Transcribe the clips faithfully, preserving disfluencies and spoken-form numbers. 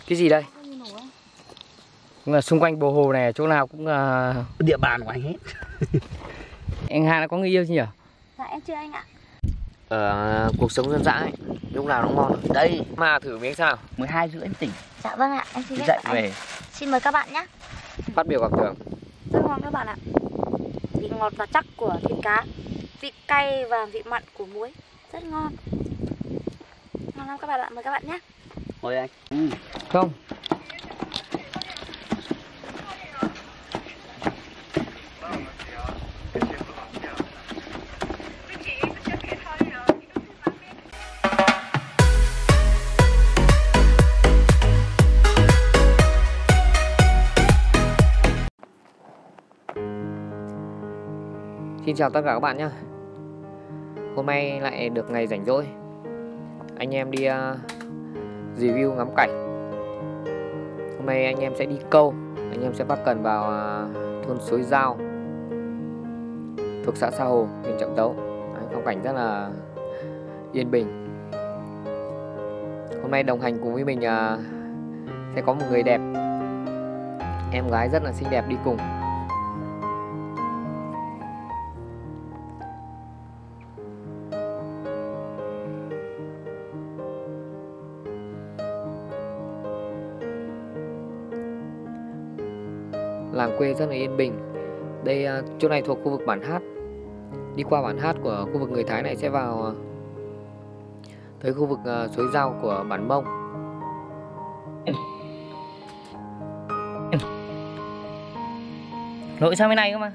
Cái gì đây? Nhưng mà xung quanh bờ hồ này chỗ nào cũng uh... địa bàn của anh hết. Anh Hà đã có người yêu chưa nhỉ? Dạ em chưa anh ạ. Ờ, cuộc sống dân dã ấy, lúc nào nó ngon. Đây, mà thử miếng sao? mười hai rưỡi em tỉnh. Dạ vâng ạ, em xin phép Dậy anh. về. Xin mời các bạn nhé. Phát biểu cảm tưởng. Rất ngon các bạn ạ. Vị ngọt và chắc của thịt cá, vị cay và vị mặn của muối, rất ngon. Ngon lắm các bạn ạ, mời các bạn nhé. Mời anh. Ừ. Không. Xin chào tất cả các bạn nhé. Hôm nay lại được ngày rảnh rỗi. Anh em đi uh, review ngắm cảnh. Hôm nay anh em sẽ đi câu. Anh em sẽ bắt cần vào uh, thôn Suối Dao, thuộc xã Sa Hồ, huyện Trạm Tấu. Đấy, phong cảnh rất là yên bình. Hôm nay đồng hành cùng với mình uh, sẽ có một người đẹp, em gái rất là xinh đẹp đi cùng. Làng quê rất là yên bình. Đây chỗ này thuộc khu vực Bản Hát. Đi qua Bản Hát của khu vực người Thái này sẽ vào tới khu vực Suối Dao của bản Mông. Lội sang bên này cơ mà.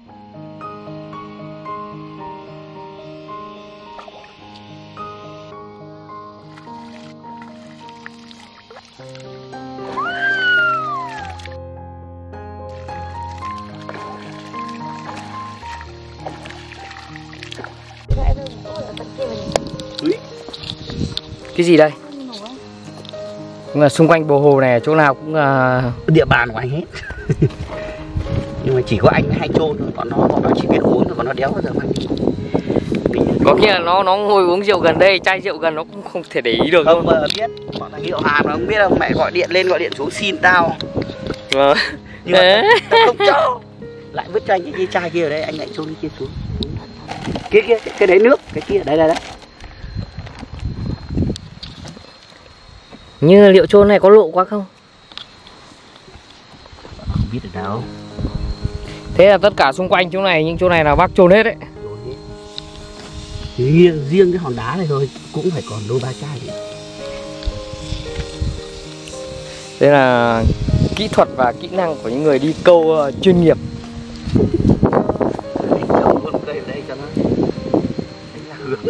Cái gì đây? Nhưng mà xung quanh bờ hồ này chỗ nào cũng uh... địa bàn của anh hết. Nhưng mà chỉ có anh hay trôn thôi, còn nó bọn nó chỉ biết uống thôi, còn nó đéo bao giờ mà. Có khi là nó nó ngồi uống rượu gần đây, chai rượu gần nó cũng không thể để ý được. Không bao giờ biết. Bọn thằng Hiệu Hà nó không biết đâu, mẹ gọi điện lên gọi điện xuống xin tao. Vâng. Nhưng mà tao không cho. Lại vứt cho anh cái chai kia ở đây, anh lại trôn cái kia xuống. Cái kia, cái, cái đấy nước, cái kia đây đây đấy. Như liệu chôn này có lộ quá không? Không biết được đâu. Thế là tất cả xung quanh chỗ này, những chỗ này là bác chôn hết đấy. Riêng, riêng cái hòn đá này thôi cũng phải còn đôi ba chai đấy. Đây là kỹ thuật và kỹ năng của những người đi câu uh, chuyên nghiệp. Anh trồng luôn cây ở đây cho nó đánh là hướng.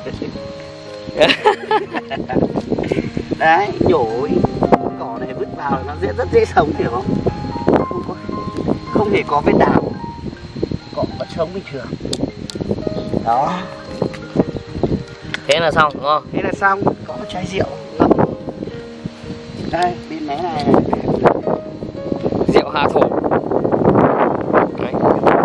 Đấy, nhổ cỏ này vứt vào nó dễ rất dễ sống, hiểu không? Không có, không hề có vết đào, cỏ vẫn sống bình thường. Đó. Thế là xong đúng không? Thế là xong, có một chai rượu ngậm. Đây, bên mé này. Rượu Hà Thổ. Đấy.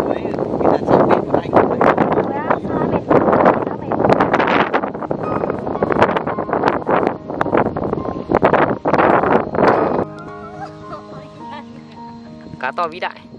Cá to vĩ đại.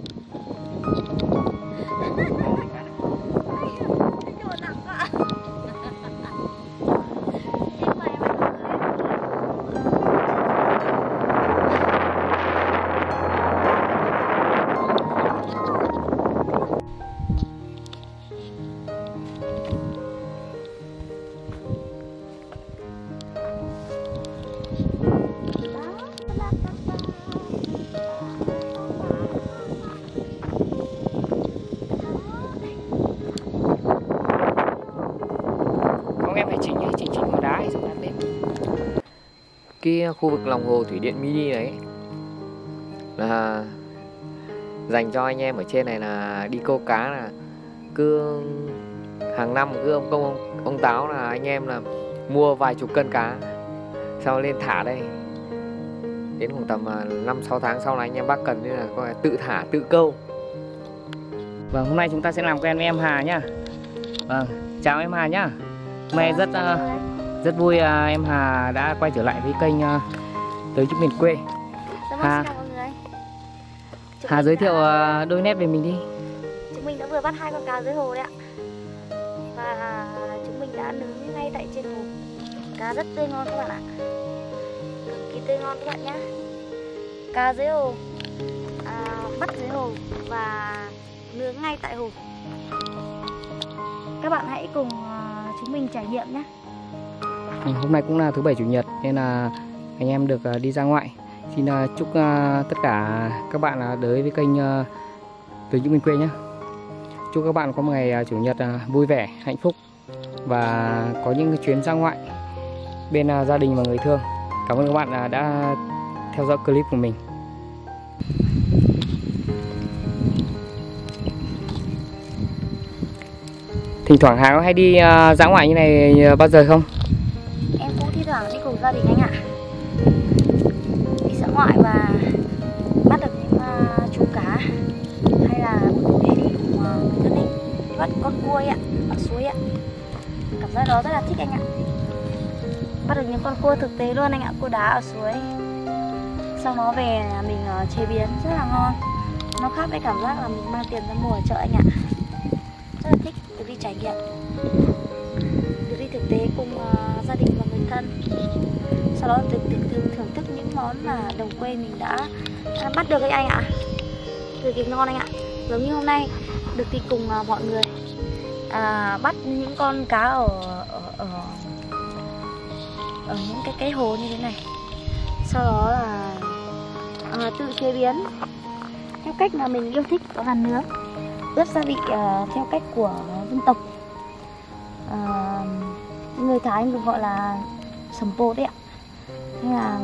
Em phải chỉnh ấy, chỉnh chỉnh vào đá ấy, xong đặt lên. Cái khu vực lòng hồ thủy điện mini đấy là dành cho anh em ở trên này là đi câu cá, là cứ hàng năm cứ ông công ông, ông Táo là anh em là mua vài chục cân cá sau lên thả đây. Đến khoảng tầm năm sáu tháng sau này anh em bác cần nên là coi là tự thả tự câu. Vâng, hôm nay chúng ta sẽ làm quen với em Hà nhá. Vâng, chào em Hà nhá. Hôm nay rất uh, rất vui uh, em Hà đã quay trở lại với kênh uh, tới những miền quê. Dạ vâng, Hà. xin chào mọi người. Chúng Hà mình giới thiệu đã- uh, đôi nét về mình đi. Chúng mình đã vừa bắt hai con cá dưới hồ đấy ạ. Và chúng mình đã nướng ngay tại trên hồ. Cá rất tươi ngon các bạn ạ. Cực kỳ tươi ngon các bạn nhé. Cá dưới hồ, à, bắt dưới hồ và nướng ngay tại hồ. Các bạn hãy cùng uh, chúng mình trải nghiệm nhé. Ừ, hôm nay cũng là thứ bảy chủ nhật nên là anh em được uh, đi ra ngoại. Xin uh, chúc uh, tất cả các bạn uh, đến với kênh uh, Từ Những Miền Quê nhé. Chúc các bạn có một ngày uh, chủ nhật uh, vui vẻ, hạnh phúc và có những cái chuyến ra ngoại bên uh, gia đình và người thương. Cảm ơn các bạn uh, đã theo dõi clip của mình. Thỉnh thoảng Hà có hay đi uh, dã ngoại như này uh, bao giờ không? Em cũng thi thoảng đi cùng gia đình anh ạ. Đi dã ngoại và bắt được những uh, chú cá, hay là có thể đi cùng uh, người thân ấy, đi bắt con cua ấy ạ, ở suối ạ. Cảm giác đó rất là thích anh ạ. Bắt được những con cua thực tế luôn anh ạ, cua đá ở suối. Sau đó về mình uh, chế biến rất là ngon. Nó khác với cảm giác là mình mang tiền ra mua ở chợ anh ạ. Rất là thích được đi trải nghiệm, được đi thực tế cùng uh, gia đình và người thân. Sau đó được thưởng, thưởng, thưởng thức những món mà đồng quê mình đã, đã bắt được ấy anh ạ. Cực kỳ ngon anh ạ. Giống như hôm nay được đi cùng uh, mọi người à, bắt những con cá ở ở, ở ở những cái cái hồ như thế này. Sau đó là à, tự chế biến theo cách mà mình yêu thích, đó là nướng, ướp gia vị uh, theo cách của dân tộc. Uh, người Thái được gọi là sầm bột đấy ạ. Nên là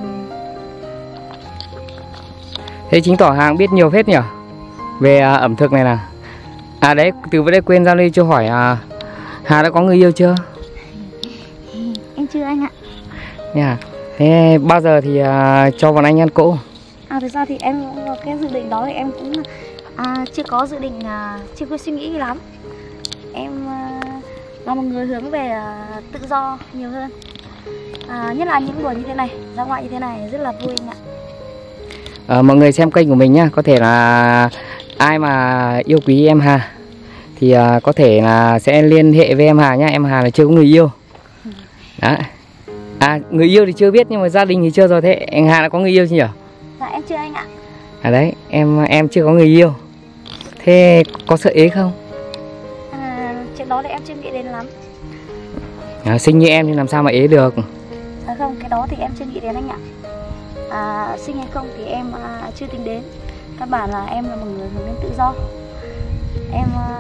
Thế chứng tỏ Hà biết nhiều phết nhỉ về uh, ẩm thực này nè. À đấy, từ bữa đây quên giao lưu chưa hỏi uh, Hà đã có người yêu chưa? em chưa anh ạ. Nha. Thế bao giờ thì uh, cho bọn anh ăn cỗ? À thực ra thì em cũng có cái dự định đó thì em cũng à, chưa có dự định, à, chưa có suy nghĩ lắm. Em à, là một người hướng về à, tự do nhiều hơn, à, nhất là những buổi như thế này, ra ngoại như thế này rất là vui anh ạ. À, mọi người xem kênh của mình nhá, có thể là ai mà yêu quý em Hà thì uh, có thể là sẽ liên hệ với em Hà nhá. Em Hà là chưa có người yêu. Đó. À người yêu thì chưa biết nhưng mà gia đình thì chưa rồi. Thế anh Hà đã có người yêu chưa nhỉ? Dạ em chưa anh ạ. À đấy, em em chưa có người yêu. Thế có sợ ế không? À, chuyện đó thì em chưa nghĩ đến lắm. À, xinh như em thì làm sao mà ế được? À, không, cái đó thì em chưa nghĩ đến anh ạ. À, sinh hay không thì em à, chưa tính đến. Các bạn là em là một người hướng đến tự do. Em à,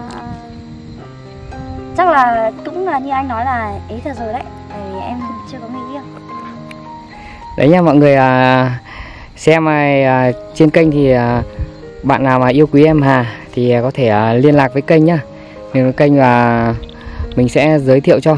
chắc là cũng là như anh nói là ế thật rồi đấy, tại vì em chưa có người yêu. Đấy nha mọi người, à, xem à, trên kênh thì à, bạn nào mà yêu quý em Hà thì à, có thể à, liên lạc với kênh nhá. Liên lạc với kênh và mình sẽ giới thiệu cho.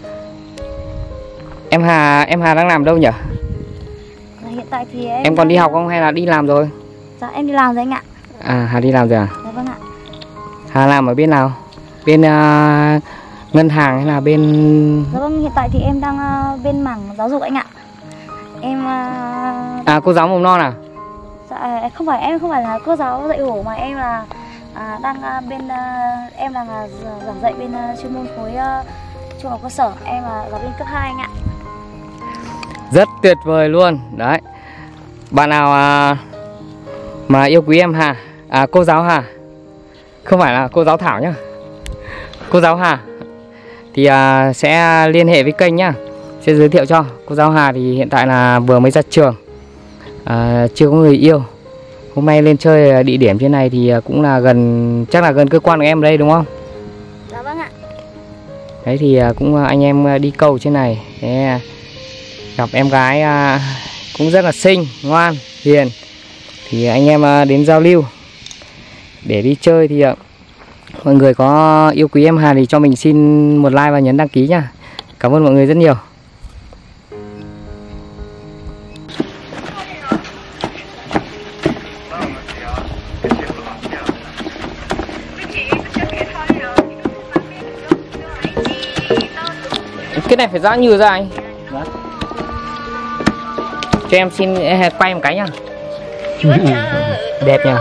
Em Hà em Hà đang làm đâu nhỉ? Hiện tại thì em Em còn đi học không hay là đi làm rồi? Dạ em đi làm rồi anh ạ. À Hà đi làm rồi à? Dạ vâng ạ. Hà làm ở bên nào? Bên uh, ngân hàng hay là bên... Dạ vâng, hiện tại thì em đang uh, bên mảng giáo dục anh ạ. Em uh... À cô giáo mầm non à? Dạ không phải, em không phải là cô giáo dạy hổ mà em là à, đang uh, bên uh, em đang là giảng dạy bên uh, chuyên môn khối uh, trung học cơ sở. Em là giáo viên cấp hai anh ạ. Rất tuyệt vời luôn. Đấy. Bạn nào à, mà yêu quý em Hà, à, cô giáo Hà, không phải là cô giáo Thảo nhá, cô giáo Hà thì à, sẽ liên hệ với kênh nhá. Sẽ giới thiệu cho. Cô giáo Hà thì hiện tại là vừa mới ra trường, à, chưa có người yêu. Hôm nay lên chơi địa điểm trên này thì cũng là gần, chắc là gần cơ quan của em đây đúng không? Dạ vâng ạ. Đấy thì cũng anh em đi câu trên này. Thế gặp em gái à, cũng rất là xinh, ngoan, hiền. Thì anh em à, đến giao lưu để đi chơi thì à, mọi người có yêu quý em Hà thì cho mình xin một like và nhấn đăng ký nha. Cảm ơn mọi người rất nhiều. Cái này phải giã nhựa ra anh. Cho em xin quay một cái nhá. Đẹp nhỉ.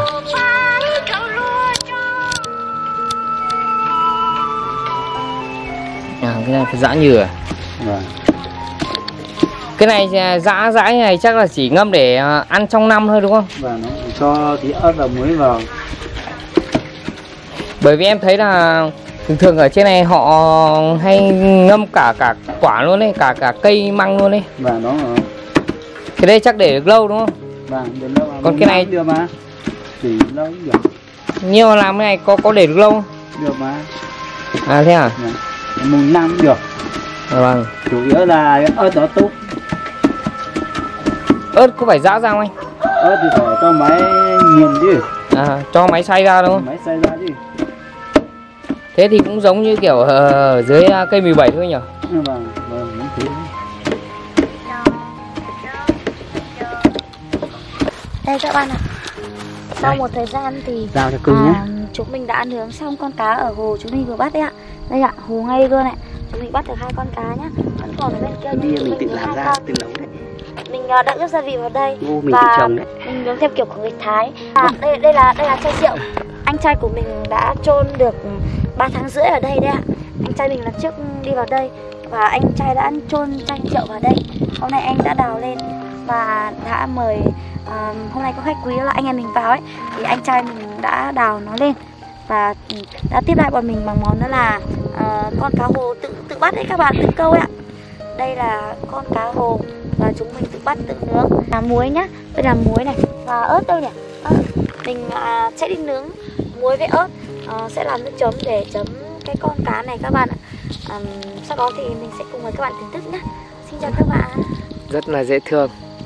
À, cái này phải giã nhựa. Vâng. Cái này giã giã như này chắc là chỉ ngâm để ăn trong năm thôi đúng không? Vâng, nó cho tí ớt và muối vào. Bởi vì em thấy là thường thường ở trên này họ hay ngâm cả cả quả luôn đấy, cả cả cây măng luôn đấy. Vâng, đó rồi. Cái đây chắc để được lâu đúng không? Vâng, để lâu. Còn cái này được mà. Chỉ lâu cũng được. Nhưng mà làm cái này có có để được lâu không? Được mà. À thế à? Vâng. Mùng năm cũng được. À, vâng. Chủ yếu là ớt đó tốt. Ớt có phải giã ra không anh? Ớt thì phải cho máy nghiền chứ. À, cho máy xay ra đúng không? Máy xay ra chứ. Thế thì cũng giống như kiểu ở dưới cây mười bảy thôi nhỉ? Vâng, vâng, đúng thế. Đây các bạn ạ. Sau đây. Một thời gian thì Giao cho cưng à, nhé. chúng mình đã nướng xong con cá ở hồ chúng mình vừa bắt đấy ạ. Đây ạ, hồ ngay luôn ạ. Chúng mình bắt được hai con cá nhá. Vẫn còn ở bên kia Đi chúng mình tự nướng làm hai ra, con. tự nấu đấy. Mình uh, đã ướp gia vị vào đây. Ô, mình và tự trồng đấy. mình nướng theo kiểu của người Thái. À, đây đây là đây là chai rượu. Anh trai của mình đã chôn được ba tháng rưỡi ở đây đấy ạ. Anh trai mình lần trước đi vào đây và anh trai đã chôn chai rượu vào đây. Hôm nay anh đã đào lên và đã mời à, hôm nay có khách quý là anh em mình vào ấy, thì anh trai mình đã đào nó lên và đã tiếp lại bọn mình bằng món đó là à, con cá hồ tự tự bắt đấy các bạn, tự câu ấy ạ. Đây là con cá hồ và chúng mình tự bắt tự nướng. Là muối nhá, đây là muối này và ớt đâu nhỉ? À, mình à, sẽ đi nướng muối với ớt, à, sẽ làm nước chấm để chấm cái con cá này các bạn ạ. À, sau đó thì mình sẽ cùng với các bạn thưởng thức nhé. Xin chào các bạn. Rất là dễ thương.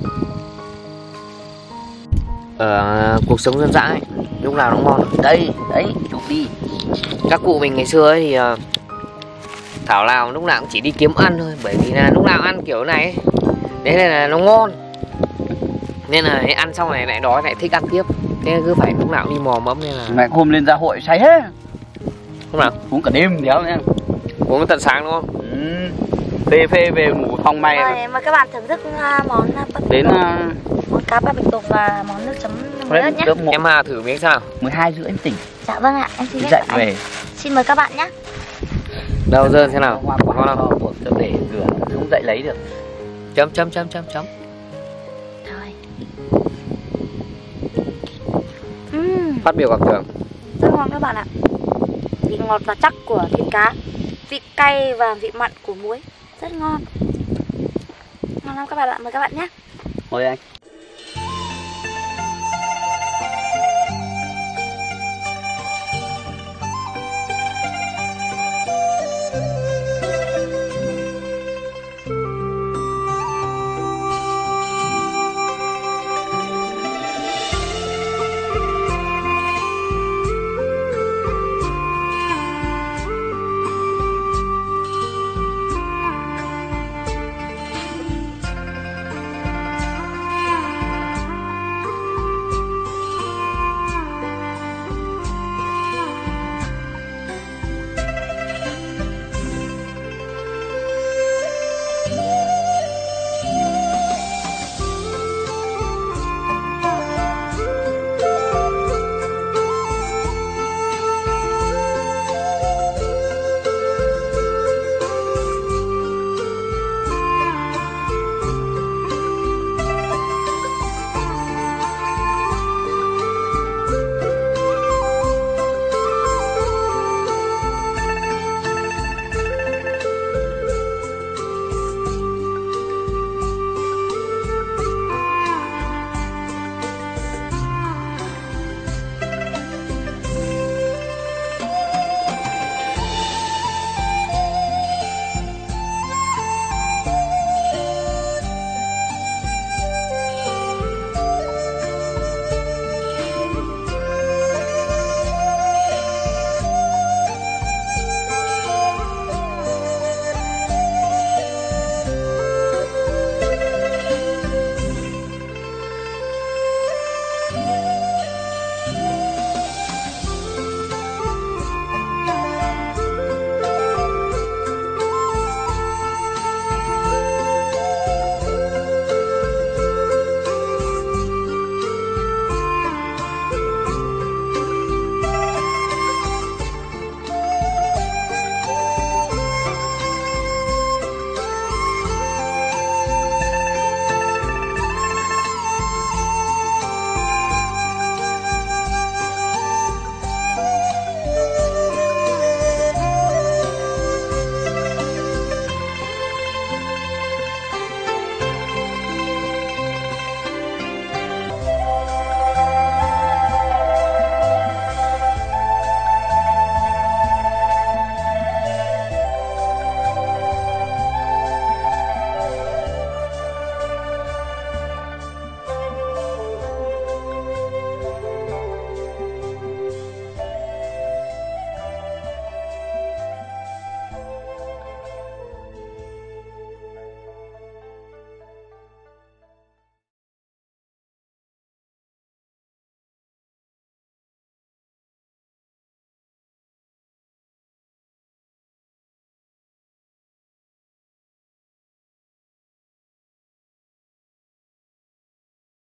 Ở cuộc sống dân dã ấy, lúc nào nó ngon. Đây, đấy, chụp đi. Các cụ mình ngày xưa ấy thì uh, thảo nào lúc nào cũng chỉ đi kiếm ăn thôi, bởi vì là lúc nào ăn kiểu này ấy, đấy là nó ngon, nên là ăn xong này lại đói lại thích ăn tiếp, thế cứ phải lúc nào cũng đi mò mẫm. Nên là Ngày hôm lên gia hội say hết. lúc nào Uống cả đêm đéo nha. uống tận sáng đúng không? Ừ. Phê phê về ngủ phong may. Mời, mời các bạn thưởng thức uh, món uh, đến uh, món cá ba bịch tùng và món nước chấm muối ớt nhé. Em Hà thử miếng sao? mười hai rưỡi em tỉnh. Dạ vâng ạ, em xin phép Dậy anh. về. Xin mời các bạn nhé. Đâu dơ thế nào? Hoa quả Ngon không? buộc cho để rửa không dậy lấy được. Chấm chấm chấm chấm chấm. Thôi. Uhm, Phát biểu cảm tưởng. rất ngon các bạn ạ. Vị ngọt và chắc của thịt cá, vị cay và vị mặn của muối, rất ngon. Ngon lắm các bạn ạ, mời các bạn nhé. Mời anh.